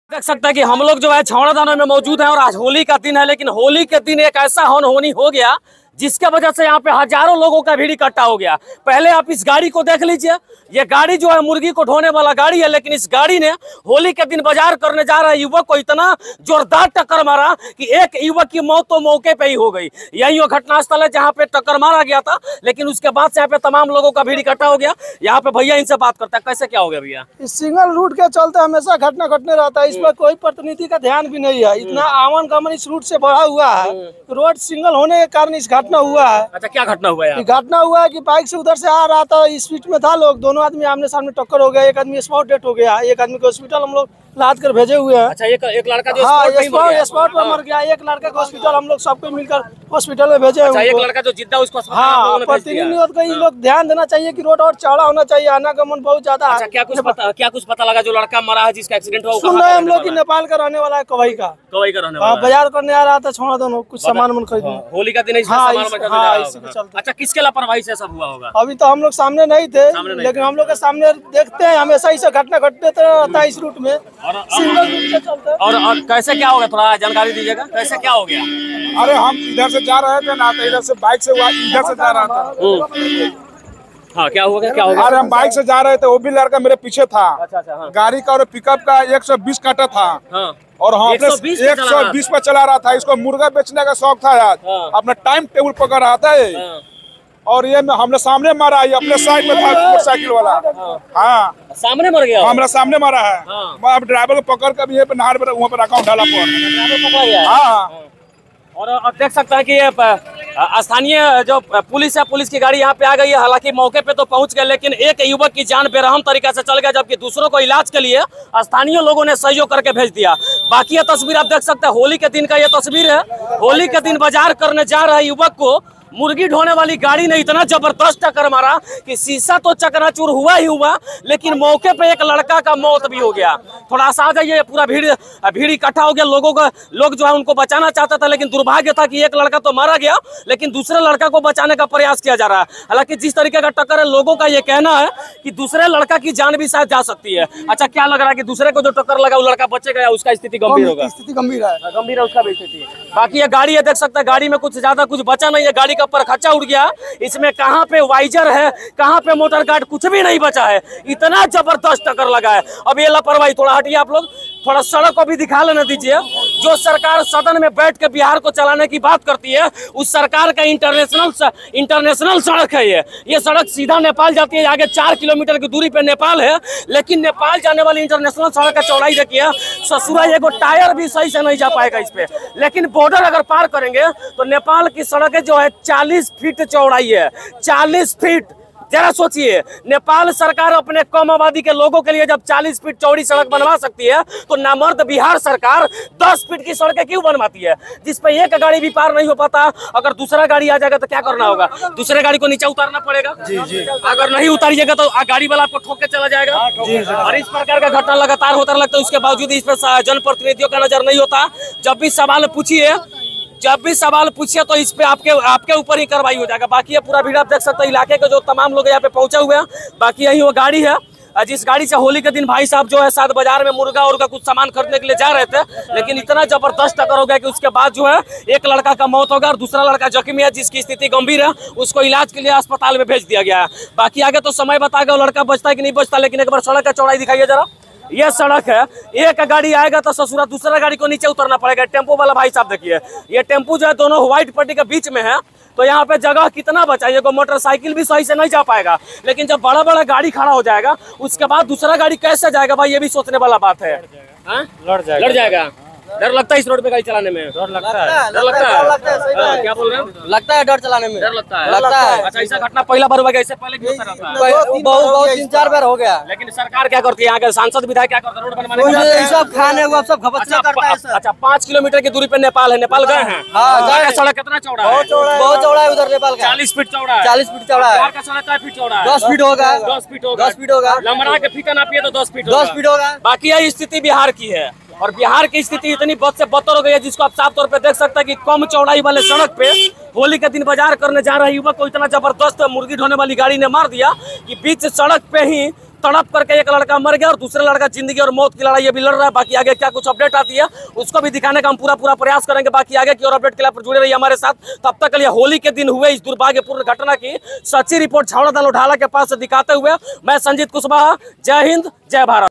देख सकते हैं कि हम लोग जो है छावड़ादाना में मौजूद हैं और आज होली का दिन है, लेकिन होली के दिन एक ऐसा अनहोनी हो गया जिसके वजह से यहाँ पे हजारों लोगों का भीड़ इकट्ठा हो गया। पहले आप इस गाड़ी को देख लीजिए, ये गाड़ी जो है मुर्गी को ढोने वाला गाड़ी है, लेकिन इस गाड़ी ने होली के दिन बाजार करने जा रहे युवक को इतना जोरदार टक्कर मारा कि एक युवक की मौत तो मौके पे ही हो गई। यही वो घटनास्थल है जहाँ पे टक्कर मारा गया था, लेकिन उसके बाद से यहाँ पे तमाम लोगों का भीड़ इकट्ठा हो गया। यहाँ पे भैया इनसे बात करते हैं, कैसे क्या हो गया भैया? इस सिंगल रूट के चलते हमेशा घटना घटने रहता है, इस पर कोई प्रतिनिधि का ध्यान भी नहीं है। इतना आवागमन गमन इस रूट से बढ़ा हुआ है, रोड सिंगल होने के कारण इस घटना हुआ है। अच्छा, क्या घटना हुआ है? घटना हुआ है कि बाइक से उधर से आ रहा था, स्पीड में था लोग, दोनों आदमी आमने सामने टक्कर हो गया। एक आदमी स्पॉट डेथ हो गया, एक आदमी को हॉस्पिटल हम लोग लाद कर भेजे हुए हैं। अच्छा, एक लड़का जो स्पॉट पर मर गया, एक लड़का को हॉस्पिटल हम लोग सबको मिलकर हॉस्पिटल में भेजे। अच्छा, एक लड़का जो जिद्दा उसको प्रतिनिधियों को ये लोग ध्यान देना चाहिए कि रोड और चौड़ा होना चाहिए, आनागमन बहुत ज्यादा है। क्या कुछ पता लगा जो लड़का मरा है जिसका एक्सीडेंट हुआ? सुन रहे हम लोग की नेपाल का रहने वाला है, कवई का रहने वाला है। बाजार करने आ रहा था, छोड़ा दोनों कुछ सामान मन खरीदने। होली का दिन है, अच्छा, किसके लापरवाही से सब हुआ होगा? अभी तो हम लोग सामने नहीं थे, लेकिन हम लोग के सामने देखते हैं हमेशा इसे घटना घटते रहता है इस रूट में। और कैसे क्या हो गया, थोड़ा जानकारी दीजिएगा, कैसे क्या हो गया? अरे हम इधर से जा रहे थे ना, तो इधर से बाइक से इधर से जा रहा था। हाँ, क्या हो गया? अरे हम बाइक से जा रहे थे, वो भी लड़का मेरे पीछे था। अच्छा, हाँ। गाड़ी का और पिकअप का 120 काटा था। हाँ। और हम 120 पे चला रहा था। इसको मुर्गा बेचने का शौक था यार। हाँ। अपना टाइम टेबल पकड़ रहा था ये। हाँ। और ये हमने सामने मारा, ये अपने साइड में था मोटरसाइकिल वाला। हाँ, सामने मर गया, हमारा सामने मारा है। हाँ। मैं अब ड्राइवर को पकड़ कर ये पे नहर पर वहाँ पर रखा हूँ ढाला पर। हाँ। और अब देख सकते हैं कि ये स्थानीय जो पुलिस है, पुलिस की गाड़ी यहाँ पे आ गई है। हालांकि मौके पे तो पहुंच गए, लेकिन एक युवक की जान बेरहम तरीके से चल गया, जबकि दूसरों को इलाज के लिए स्थानीय लोगों ने सहयोग करके भेज दिया। बाकी ये तस्वीर आप देख सकते हैं, होली के दिन का ये तस्वीर है। होली के दिन बाजार करने जा रहे युवक को मुर्गी ढोने वाली गाड़ी ने इतना जबरदस्त टक्कर मारा कि शीशा तो चकनाचूर हुआ ही हुआ, लेकिन मौके पे एक लड़का का मौत भी हो गया। थोड़ा सा आ जाइए, पूरा भीड़ इकट्ठा हो गया। लोग जो है उनको बचाना चाहता था, लेकिन दुर्भाग्य था कि एक लड़का तो मारा गया, लेकिन दूसरे लड़का को बचाने का प्रयास किया जा रहा है। हालांकि जिस तरीके का टक्कर है, लोगों का ये कहना है कि दूसरे लड़का की जान भी शायद जा सकती है। अच्छा, क्या लग रहा है कि दूसरे को जो टक्कर लगा वो लड़का बचेगा या उसका स्थिति गंभीर होगा? स्थिति गंभीर है उसका भी स्थिति। बाकी ये गाड़ी है, देख सकते हैं, गाड़ी में कुछ ज्यादा कुछ बचा नहीं है। गाड़ी का ऊपर खच्चा उड़ गया, इसमें कहां पे वाइजर है, कहां पे मोटर गार्ड, कुछ भी नहीं बचा है। इतना जबरदस्त टक्कर लगा है। अब ये लापरवाही, थोड़ा हटिए आप लोग, थोड़ा सड़क को भी दिखा लेना दीजिए। जो सरकार सदन में बैठ के बिहार को चलाने की बात करती है, उस सरकार का इंटरनेशनल सड़क है ये सड़क सीधा नेपाल जाती है। आगे 4 किलोमीटर की दूरी पे नेपाल है, लेकिन नेपाल जाने वाली इंटरनेशनल सड़क का चौड़ाई देखिए, ससुरा एगो टायर भी सही से नहीं जा पाएगा इस पे। लेकिन बॉर्डर अगर पार करेंगे तो नेपाल की सड़कें जो है 40 फीट चौड़ाई है, 40 फीट। जरा सोचिए, नेपाल सरकार अपने कम आबादी के लोगों के लिए जब 40 फीट चौड़ी सड़क बनवा सकती है, तो नामर्द बिहार सरकार 10 फीट की सड़कें क्यों बनवाती है, जिसपे एक गाड़ी भी पार नहीं हो पाता। अगर दूसरा गाड़ी आ जाएगा तो क्या करना होगा? दूसरे गाड़ी को नीचे उतारना पड़ेगा। जी। अगर नहीं उतारिएगा तो गाड़ी वाला आपको ठोक के चला जाएगा। और इस प्रकार का घटना लगातार होता रहता है। उसके बावजूद इस पर जनप्रतिनिधियों का नजर नहीं होता। जब भी सवाल पूछिए तो इस पे आपके ऊपर ही कार्रवाई हो जाएगा। बाकी ये पूरा भीड़ आप देख सकते हैं, इलाके के जो तमाम लोग यहाँ पे पहुंचे हुए हैं। बाकी यही वो गाड़ी है जिस गाड़ी से होली के दिन भाई साहब जो है शायद बाजार में मुर्गा उर्गा कुछ सामान खरीदने के लिए जा रहे थे, लेकिन इतना जबरदस्त टक्कर हो गया कि उसके बाद जो है एक लड़का का मौत हो गया और दूसरा लड़का जख्मी है, जिसकी स्थिति गंभीर है। उसको इलाज के लिए अस्पताल में भेज दिया गया है। बाकी आगे तो समय बताएगा वो लड़का बचता है कि नहीं बचता। लेकिन एक बार सड़क का चौड़ाई दिखाइए जरा। ये सड़क है, एक गाड़ी आएगा तो ससुरा दूसरा गाड़ी को नीचे उतरना पड़ेगा। टेम्पो वाला भाई साहब देखिए, ये टेम्पो जो है दोनों व्हाइट पट्टी के बीच में है, तो यहाँ पे जगह कितना बचा है। ये मोटरसाइकिल भी सही से नहीं जा पाएगा, लेकिन जब बड़ा बड़ा गाड़ी खड़ा हो जाएगा उसके बाद दूसरा गाड़ी कैसे जाएगा भाई, ये भी सोचने वाला बात है। लड़ जाएगा। डर लगता है इस रोड पे गाड़ी चलाने में? डर लगता है। क्या बोल रहे हैं? लगता है डर चलाने में, डर लगता है। अच्छा, ऐसा घटना पहला बार हुआ, इससे पहले भी होता रहता है? बहुत 3-4 बार हो गया। लेकिन सरकार क्या करती है, यहाँ के सांसद विधायक क्या करते हैं? रोड बनवाने के सब खाने को सब घपचना करता है। अच्छा, 5 किलोमीटर की दूरी पे नेपाल है, नेपाल गए हैं? हाँ, सड़क कितना चौड़ा है? बहुत चौड़ा है उधर नेपाल का। 40 फीट चौड़ा है। 40 फीट चौड़ा है। बिहार का सड़क 10 फीट चौड़ा है? 10 फीट होगा। 10 फीट होगा। लंबरा के फीता नापिए तो 10 फीट होगा। बाकी यही स्थिति बिहार की है, और बिहार की स्थिति इतनी बद से बदतर हो गई है, जिसको आप साफ तौर पे देख सकते हैं कि कम चौड़ाई वाले सड़क पे होली के दिन बाजार करने जा रहे युवक को इतना जबरदस्त मुर्गी ढोने वाली गाड़ी ने मार दिया कि बीच सड़क पे ही तड़प करके एक लड़का मर गया और दूसरा लड़का जिंदगी और मौत की लड़ाई ये भी लड़ रहा है। बाकी आगे क्या कुछ अपडेट आती है उसको भी दिखाने का हम पूरा प्रयास करेंगे। बाकी आगे की और अपडेट के लिए आप जुड़े रहिए हमारे साथ। तब तक के लिए होली के दिन हुए इस दुर्भाग्यपूर्ण घटना की सच्ची रिपोर्ट छावड़ा दाल उठाला के पास से दिखाते हुए मैं संजीत कुशवाहा। जय हिंद, जय भारत।